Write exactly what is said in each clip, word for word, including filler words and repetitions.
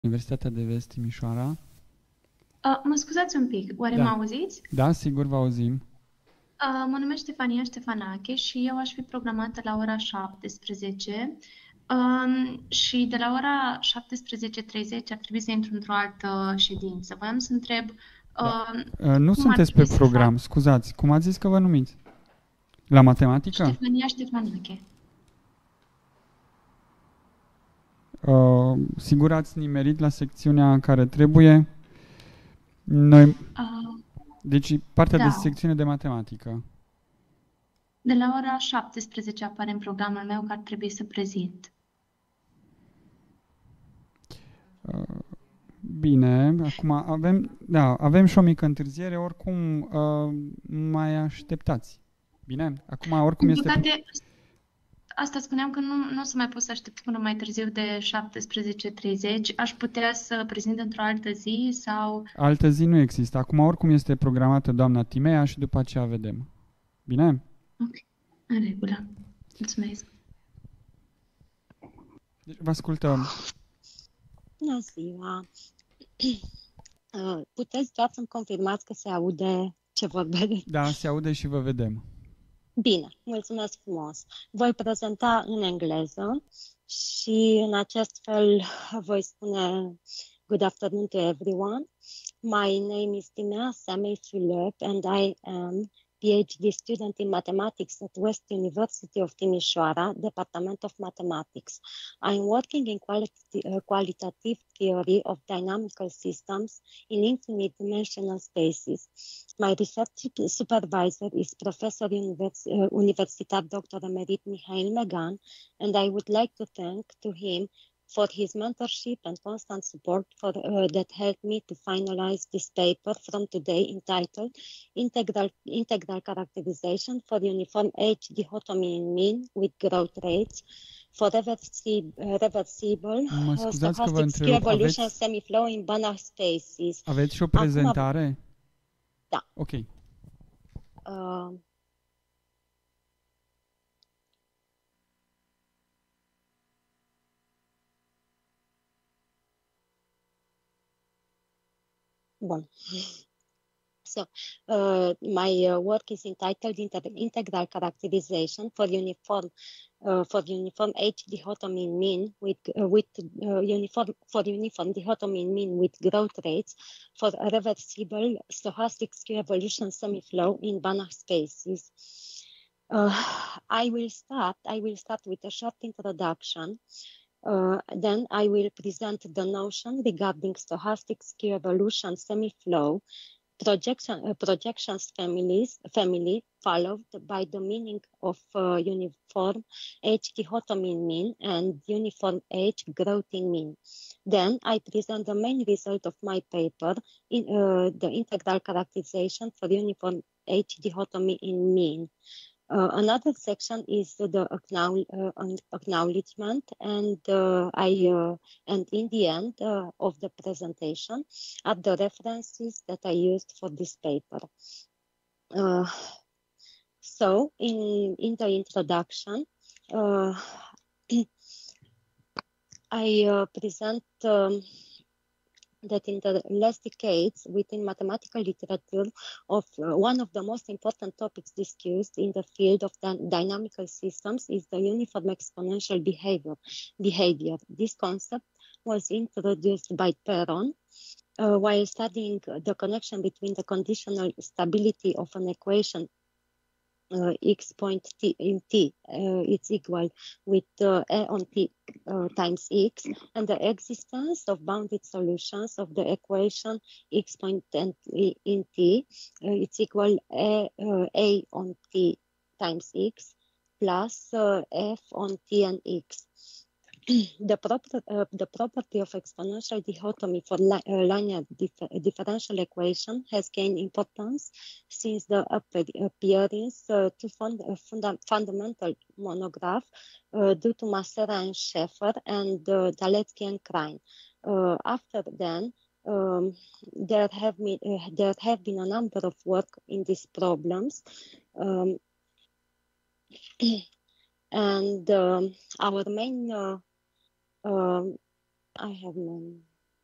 Universitatea de Vest Timișoara. Uh, mă scuzați un pic, oare Da. mă auziți? Da, sigur vă auzim. Uh, mă numesc Ștefania Ștefanache și eu aș fi programată la ora șaptesprezece um, și de la ora șaptesprezece treizeci ar trebui să intru într-o altă ședință. Voiam să întreb Da. uh, Uh, Nu cum ar sunteți pe trebui să program, fac. scuzați. Cum ați zis că vă numiți? La matematică? Ștefania Ștefanache. Uh, sigur ați nimerit la secțiunea care trebuie? Noi... Uh, Deci partea de da, secțiune de matematică. de la ora șaptesprezece apare în programul meu că ar trebui să prezint. Uh, Bine, acum avem, da, avem și o mică întârziere, oricum uh, mai așteptați. Bine? Acum oricum Din este... păcate, asta spuneam că nu, nu o să mai pot să aștept până mai târziu de șaptesprezece treizeci. Aș putea să prezint într-o altă zi sau... Altă zi nu există. Acum oricum este programată doamna Timea și după aceea vedem. Bine? Ok, în regulă. Mulțumesc. Deci vă ascultăm. Bună ziua! Uh, Puteți doar să-mi confirmați că se aude ce vorbesc? Da, se aude și vă vedem. Bine, mulțumesc frumos! Voi prezenta în engleză și în acest fel voi spune good afternoon to everyone. My name is Timea Samei Philip and I am PhD student in mathematics at West University of Timișoara, Department of Mathematics. I'm working in quality, uh, qualitative theory of dynamical systems in infinite dimensional spaces. My research supervisor is Professor Univers uh, Universitar doctor Emerit Mihail Megan, and I would like to thank to him for his mentorship and constant support for, uh, that helped me to finalize this paper from today entitled Integral, Integral Characterization for Uniform H Dichotomy in Mean with Growth Rates for reversible, uh, reversible Mă uh, scuzați că vă stochastic skew întrerup. evolution Aveți, semiflow in Banach spaces. aveți și o Acum, prezentare? da. Ok. Uh, Bun. So, uh, my uh, work is entitled Inter- Integral Characterization for Uniform uh, for Uniform H Dichotomy in Mean with uh, with uh, uniform for Uniform Dichotomy in Mean with Growth Rates for a reversible stochastic skew evolution semiflow in Banach spaces. Uh, I will start. I will start with a short introduction. Uh, then I will present the notion regarding stochastic skew evolution semiflow, projection, uh, projections families, family, followed by the meaning of uh, uniform H dichotomy in mean and uniform H growth in mean. Then I present the main result of my paper, in uh, the integral characterization for uniform H dichotomy in mean. Uh, another section is the acknowledge, uh, acknowledgement, and uh, I uh, and in the end uh, of the presentation are the references that I used for this paper. Uh, so, in in the introduction, uh, I uh, present. Um, that in the last decades within mathematical literature of uh, one of the most important topics discussed in the field of dy- dynamical systems is the uniform exponential behavior. behavior. This concept was introduced by Perron uh, while studying the connection between the conditional stability of an equation Uh, x point t in t uh, it's equal with uh, a on t uh, times x and the existence of bounded solutions of the equation x point and in t uh, it's equal a, uh, a on t times x plus uh, f on t and x. The, proper, uh, the property of exponential dichotomy for li uh, linear dif differential equation has gained importance since the appearance uh, to fund a funda fundamental monograph uh, due to Massera and Schaeffer and uh, Daletsky and Krein. Uh, after then, um, there have been uh, there have been a number of work in these problems. Um, and um, our main uh, Um, I have none.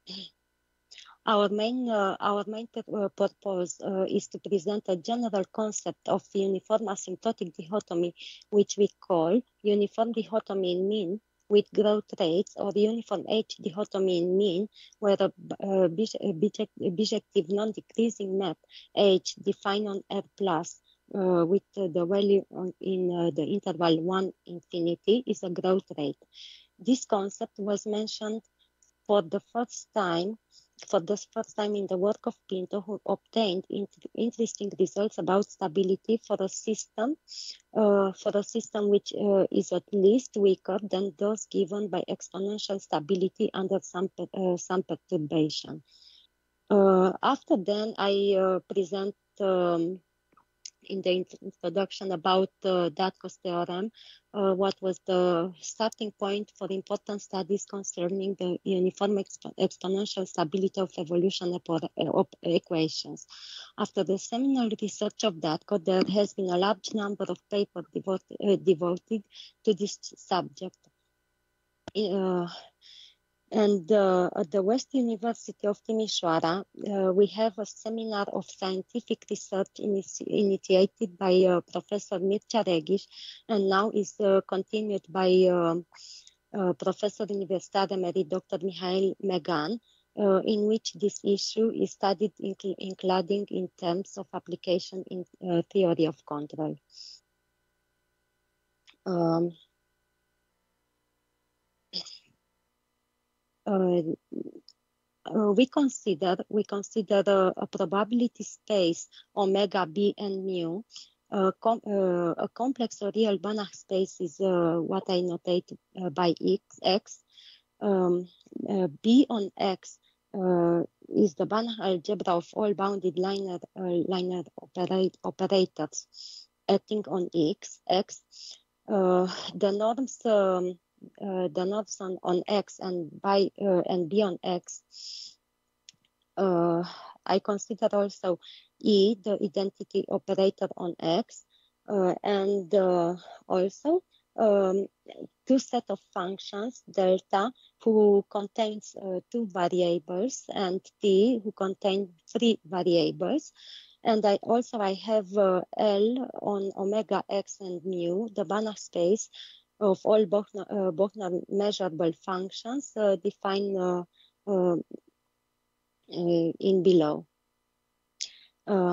Our main, uh, our main uh, purpose uh, is to present a general concept of uniform asymptotic dichotomy, which we call uniform dichotomy in mean with growth rates, or uniform H dichotomy in mean, where a uh, bijective non-decreasing map H defined on R plus uh, with uh, the value on, in uh, the interval one infinity is a growth rate. This concept was mentioned for the first time for the first time in the work of Pinto, who obtained interesting results about stability for a system, uh, for a system which uh, is at least weaker than those given by exponential stability under some, uh, some perturbation. Uh, after then, I uh, present um, in the introduction about uh, Dadko's theorem, uh, what was the starting point for important studies concerning the uniform exp exponential stability of evolution of equations. After the seminal research of Dadko, there has been a large number of papers devoted, uh, devoted to this subject. Uh, And uh, at the West University of Timișoara, uh, we have a seminar of scientific research initi initiated by uh, Professor Mircea Regis, and now is uh, continued by uh, uh, Professor Universitar Emerit Doctor Mihail Megan, uh, in which this issue is studied incl including in terms of application in uh, theory of control. Um, uh, Uh, we consider we consider uh, a probability space omega b and mu. Uh, com uh, a complex or real Banach space is uh, what I notate uh, by x. x. Um, uh, B on X uh, is the Banach algebra of all bounded linear uh, linear operate operators acting on x. X. Uh, the norms. Um, Uh, the norms on, on X and by uh, and B on X, uh, I consider also E, the identity operator on X, uh, and uh, also um, two set of functions, delta, who contains uh, two variables, and T, who contain three variables. And I also I have uh, L on omega X and mu, the Banach space of all Bochner, uh, Bochner measurable functions uh, defined uh, uh, uh, in below. Uh,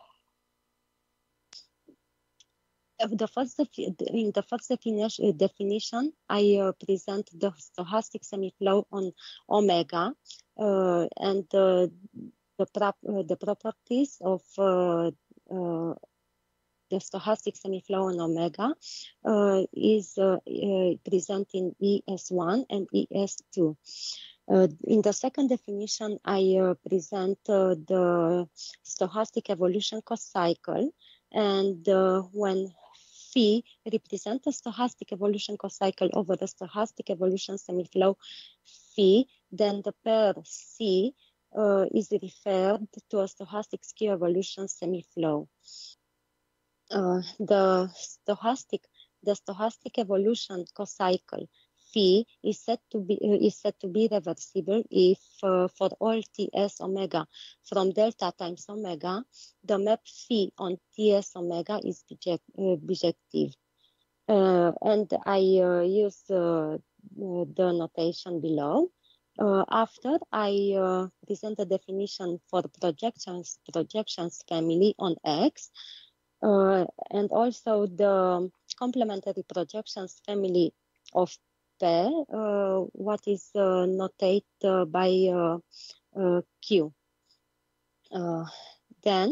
the first in the first definition, definition I uh, present the stochastic semiflow on omega uh, and uh, the, prop, uh, the properties of uh, uh, the stochastic semiflow on omega uh, is uh, uh, present in E S one and E S two. Uh, in the second definition, I uh, present uh, the stochastic evolution cocycle, and uh, when phi represents a stochastic evolution cocycle over the stochastic evolution semiflow phi, then the pair C uh, is referred to a stochastic skew evolution semiflow. Uh, the stochastic the stochastic evolution cocycle phi is said to be uh, is said to be reversible if uh, for all Ts omega from delta times omega the map phi on Ts omega is biject, uh, bijective. Uh, and I uh, use uh, the notation below. Uh, after I uh, present the definition for projections projections family on X. Uh, and also the complementary projections family of pair, uh, what is uh, notated uh, by uh, uh, Q. Uh, then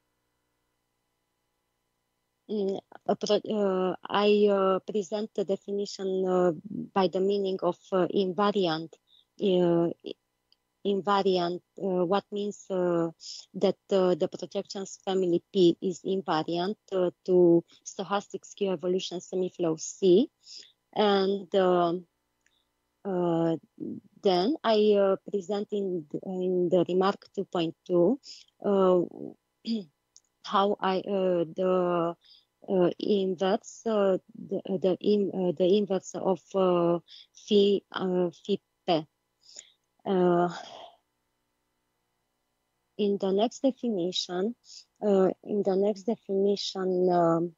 mm, uh, I uh, present the definition uh, by the meaning of uh, invariant. Uh, invariant, uh, what means uh, that uh, the projections family P is invariant uh, to stochastic skew evolution semiflow C. And uh, uh, then I uh, present in, in the remark two point two uh, how I uh, the uh, inverse uh, the the, in, uh, the inverse of uh, phi uh, phi p. Uh, in the next definition, uh, in the next definition, um,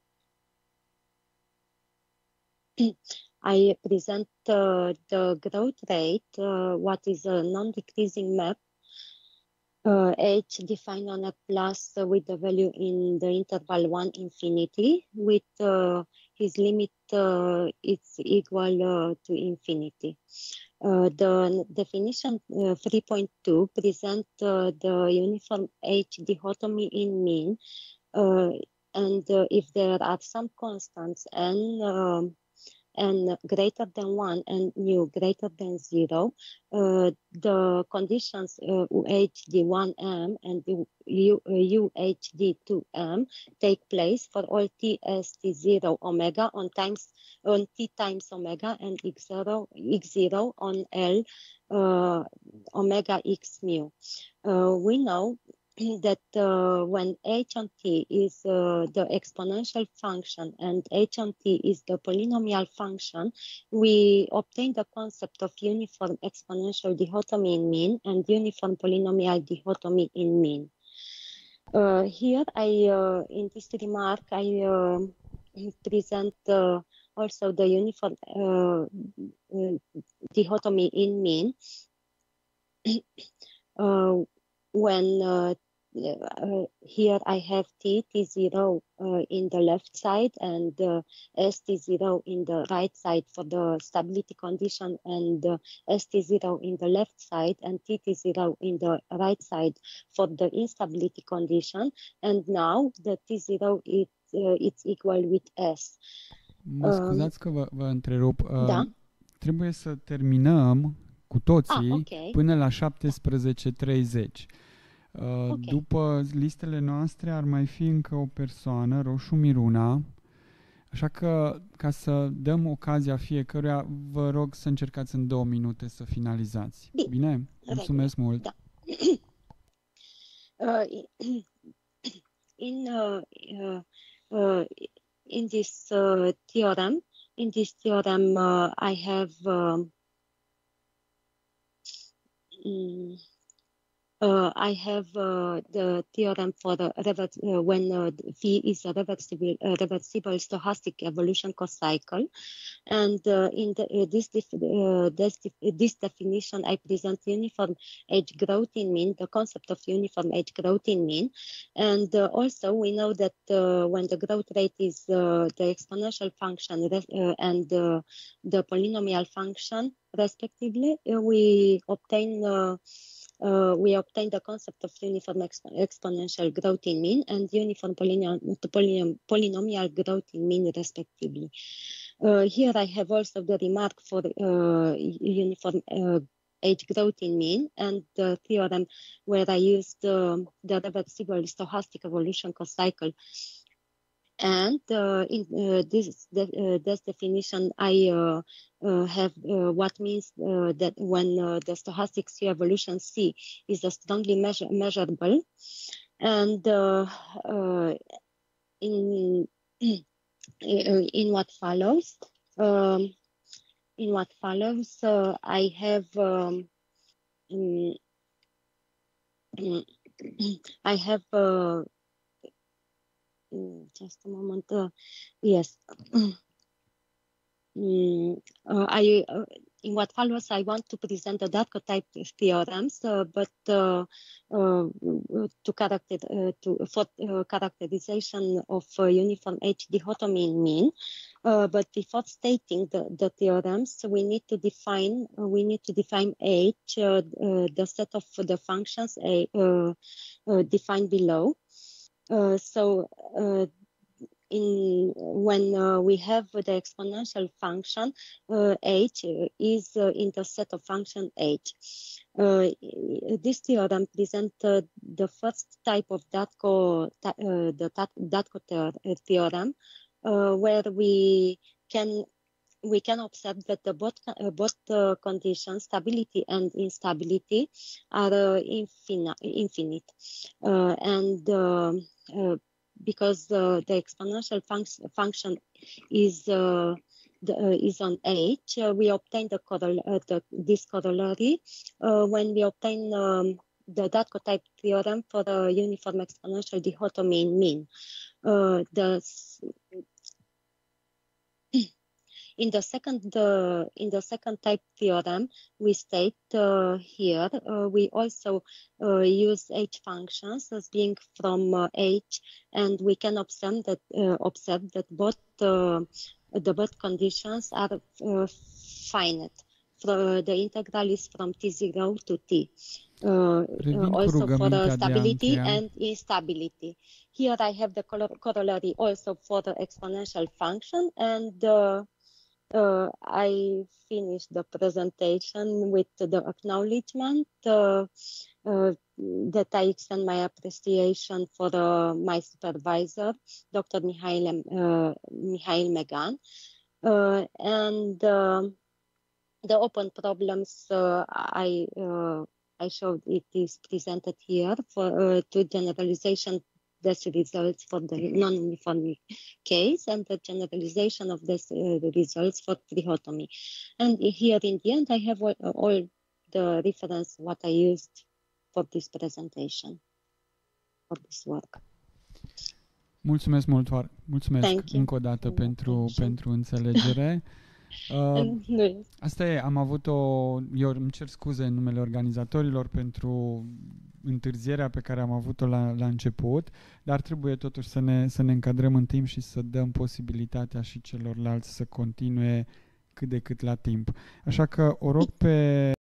I present uh, the growth rate, uh, what is a non-decreasing map, uh, h defined on a plus uh, with the value in the interval one infinity, with uh, his limit uh, it's equal uh, to infinity. Uh, the definition uh, three point two present uh, the uniform H dichotomy in mean, uh, and uh, if there are some constants n um, n greater than one and nu greater than zero, uh, the conditions uh, U H D one M and U, U H D two M take place for all t s t zero omega on times on t times omega and x zero x zero on L uh, omega x mu. Uh, we know that uh, when h on t is uh, the exponential function and h on t is the polynomial function, we obtain the concept of uniform exponential dichotomy in mean and uniform polynomial dichotomy in mean. Uh, here, I uh, in this remark, I uh, present uh, also the uniform uh, dichotomy in mean uh, when uh, Uh, here I have t, t zero uh, in the left side and uh, s t zero in the right side for the stability condition and uh, s t zero in the left side and t t zero in the right side for the instability condition. And now the t zero is uh, it's equal with s. Mă scuzați că vă, vă întrerup. Uh, da? Trebuie să terminăm cu toții ah, okay. până la șaptesprezece treizeci. Uh, okay. După listele noastre ar mai fi încă o persoană, Roșu Miruna, așa că ca să dăm ocazia fiecăruia, vă rog să încercați în două minute să finalizați. Bine? Bine? Mulțumesc mult! Da. uh, in, uh, uh, uh, in this uh, theorem, in this theorem uh, I have um, um, Uh, I have uh, the theorem for the revers uh, when uh, V is a reversible, uh, reversible stochastic evolution cocycle, and uh, in the, uh, this, def uh, this, def this definition I present uniform age growth in mean, the concept of uniform age growth in mean, and uh, also we know that uh, when the growth rate is uh, the exponential function uh, and uh, the polynomial function respectively, uh, we obtain uh, Uh, we obtain the concept of uniform exp exponential growth in mean and uniform polynom polynom polynomial growth in mean respectively. Uh, here I have also the remark for uh, uniform uh, age growth in mean and the theorem where I used uh, the reversible stochastic evolution cocycle. And uh, in uh, this, de uh, this definition, I uh, uh, have uh, what means uh, that when uh, the stochastic C evolution C is a strongly measure measurable, and uh, uh, in in what follows, um, in what follows, uh, I have um, in, I have. Uh, Just a moment. Uh, yes. Mm, uh, I uh, in what follows, I want to present the Darko type theorems, uh, but uh, uh, to character uh, to for uh, characterization of uh, uniform H dichotomy in mean. Uh, but before stating the, the theorems, we need to define uh, we need to define H, uh, uh, the set of the functions a uh, uh, defined below. Uh, so uh, in when uh, we have the exponential function uh, h is uh, in the set of function h. Uh, this theorem presents uh, the first type of Darko, uh, the Darko theorem, uh, where we can we can observe that the both uh, both uh, conditions, stability and instability, are uh, infin infinite, uh, and uh, uh, because uh, the exponential func function is uh, the, uh, is on H, uh, we obtain the, coroll uh, the this corollary uh, when we obtain um, the Darko type theorem for a uniform exponential dichotomy in mean. Uh, the In the second, uh, in the second type theorem, we state uh, here uh, we also uh, use H functions as being from uh, H, and we can observe that uh, observe that both uh, the both conditions are uh, finite. So the integral is from T zero to T. Uh, also for uh, stability and instability. Here I have the corollary also for the exponential function, and uh, Uh, I finished the presentation with the acknowledgement uh, uh, that I extend my appreciation for uh, my supervisor, Doctor Mihail, uh, Mihail Megan, uh, and uh, the open problems uh, I uh, I showed it is presented here for uh, to generalization these results for the non-uniform case and the generalization of these uh, results for trichotomy. And here in the end, I have all, all the reference what I used for this presentation, for this work. Mulțumesc mult, mulțumesc încă o dată pentru, pentru înțelegere. Uh, asta e, am avut o, eu îmi cer scuze în numele organizatorilor pentru întârzierea pe care am avut-o la, la început, dar trebuie totuși să ne, să ne încadrăm în timp și să dăm posibilitatea și celorlalți să continue cât de cât la timp. Așa că o rog pe